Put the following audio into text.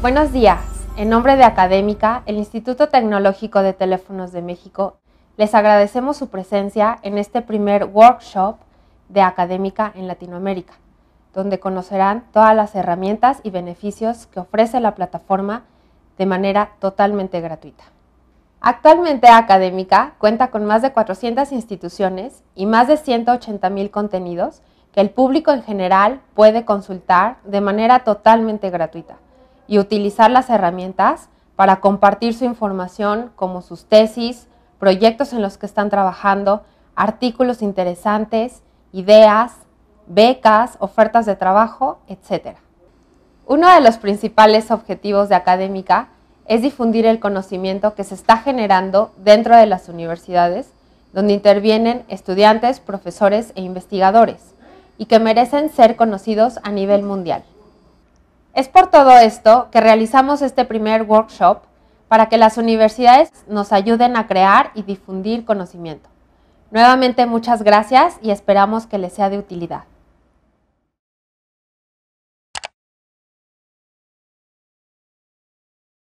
Buenos días. En nombre de Académica, el Instituto Tecnológico de Teléfonos de México, les agradecemos su presencia en este primer workshop de Académica en Latinoamérica, donde conocerán todas las herramientas y beneficios que ofrece la plataforma de manera totalmente gratuita. Actualmente Académica cuenta con más de 400 instituciones y más de 180,000 contenidos que el público en general puede consultar de manera totalmente gratuita y utilizar las herramientas para compartir su información como sus tesis, proyectos en los que están trabajando, artículos interesantes, ideas, becas, ofertas de trabajo, etc. Uno de los principales objetivos de Académica es difundir el conocimiento que se está generando dentro de las universidades, donde intervienen estudiantes, profesores e investigadores, y que merecen ser conocidos a nivel mundial. Es por todo esto que realizamos este primer workshop para que las universidades nos ayuden a crear y difundir conocimiento. Nuevamente muchas gracias y esperamos que les sea de utilidad.